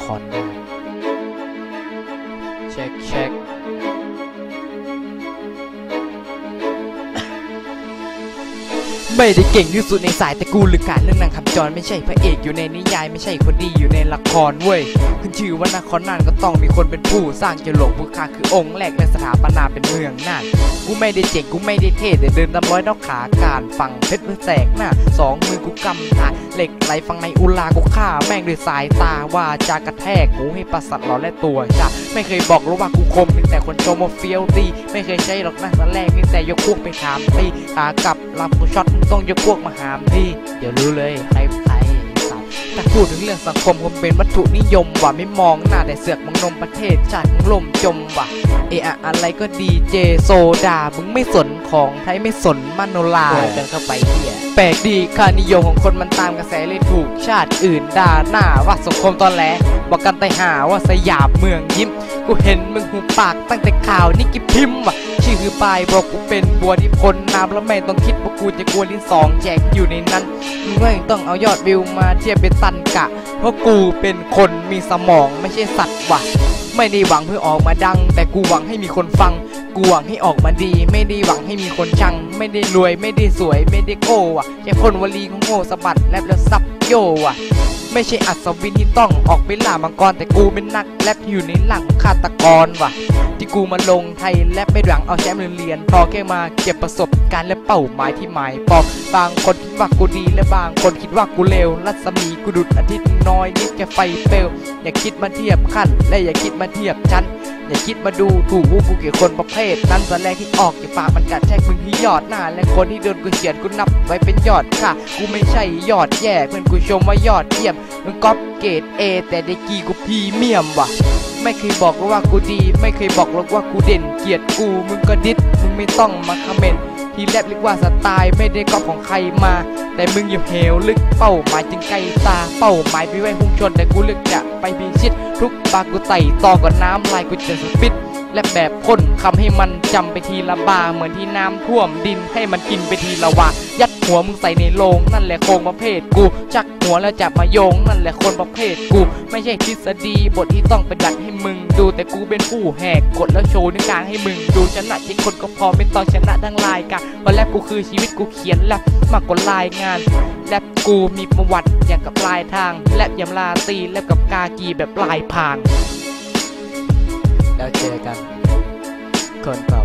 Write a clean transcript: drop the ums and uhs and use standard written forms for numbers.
ครได้เช็คไม่ได้เก่งที่สุดในสายแต่กูลือการเรื่องนางคำจรไม่ใช่พระเอกอยู่ในนิยายไม่ใช่คนดีอยู่ในละครเว้ยขึ้นชื่อว่านครน่านก็ต้องมีคนเป็นผู้สร้างเจริญผู้ข้าคือองค์แรกในสถาปนาเป็นเมืองน่านกูไม่ได้เจ๋งกูไม่ได้เท่แต่เดินตามร้อยเท้าขาการฟังเพชรแสกหน้าสองมือกูกำถาเหล็กไหลฟังในอุลากูฆ่าแม่งด้วยสายตาว่าจากระแทกหูให้ประสาทหลอนและตัวจ้าไม่เคยบอกรู้ว่ากูคมแต่คนชมว่าเฟี้ยวดีไม่เคยใช้หรอกนะตอนแรกนี่แต่ยกพวกไปถามตีขากลับรับกูช็อตต้องยกพวกมาหามพี่เดี๋ยวรู้เลยใครถ้าพูดถึงเรื่องสังคมคงเป็นวัตถุนิยมว่ะไม่มองหน้าแต่เสือกมึงนมประเทศชาติมึงล่มจมว่ะอะไรก็ดีเจโซดามึงไม่สนของไทยไม่สนมโนราเดินเข้าไปเหี้ยแปลกดีค่านิยมของคนมันตามกระแสเลยถูกชาติอื่นด่าหน้าว่าสังคมตอนแหลบอกกันแต่หาว่าสยามเมืองยิ้มกูเห็นมึงหูปากตั้งแต่ข่าวนี่กิพิมพ์ว่ะชื่อคือปลายบอกกูเป็นบัวที่พ้นน้ำแล้วไม่ต้องคิดว่ากูจะกลัวลิ้นสองแจกอยู่ในนั้นมึงไม่ต้องเอายอดวิวมาเทียบเป็นตันกะเพราะกูเป็นคนมีสมองไม่ใช่สัตว์ว่ะไม่ได้หวังเพื่อออกมาดังแต่กูหวังให้มีคนฟังกูหวังให้ออกมาดีไม่ได้หวังให้มีคนชังไม่ได้รวยไม่ได้สวยไม่ได้โก้ว่ะแค่คนวลีของโง่สะบัดแลบแล้วซับโย่ว่ะไม่ใช่อัศวินที่ต้องออกไปล่ามังกรแต่กูเป็นนักแรปอยู่ในหลังฆาตกรว่ะที่กูมาลงไทยแรปไม่หวังเอาแชมป์เรียนพอแค่มาเก็บประสบการณ์และเป้าหมายที่หมายปองบางคนคิดว่ากูดีและบางคนคิดว่ากูเลวรัศมีกูดุดอาทิตย์น้อยนิดแค่ไฟเปลวอย่าคิดมาเทียบขั้นและอย่าคิดมาเทียบชั้นอย่าคิดมาดูถูกกูเกี่ยวคนประเภทนั้นตอนแรกที่ออกจากปากมันกัดแช่มึงที่ยอดหน้าและคนที่โดนกูเขียนกูนับไว้เป็นยอดค่ะกูไม่ใช่ยอดแย่เพื่อนกูชมว่ายอดเยี่ยมมึงก๊อปเกรดเอแต่ได้กีกูพรีเมียมว่ะไม่เคยบอกว่ากูดีไม่เคยบอกหรอกว่ากูเด่นเกลียดกูมึงก็ดิดมึงไม่ต้องมาคอมเมนต์ที่แรปเรียกว่าสไตล์ไม่ได้ก๊อปของใครมาแต่มึงอย่าเหวลึกเป้าหมายจึงไกลตาเป้าหมายไปไว้พุ่งชนแต่กูเลือกจะไปพิชิตทุกบากูไต่ต่อก่อนน้ำลายกูจะสปิดและแบบพ่นคำให้มันจำไปทีละบาเหมือนที่น้ำท่วมดินให้มันกินไปทีละวายัดหัวมึงใส่ในโลงนั่นแหละโครงประเภทกูชักหัวแล้วจับมาโยงนั่นแหละคนประเภทกูไม่ใช่ทฤษฎีบทที่ต้องไปดัดให้มึงดูแต่กูเป็นผู้แหกกฎแล้วโชว์ในกลางให้มึงดูชนะจริงคนก็พอไม่ต้องชนะทั้งรายการเพราะแรปกูคือชีวิตกูเขียนแรปมากกว่ารายงานแรปกูมีประวัติอย่างกับปลายทางแรปยำลาตีแรปกับกากีแบบปลายพางแล้วเจอกันคนต่อ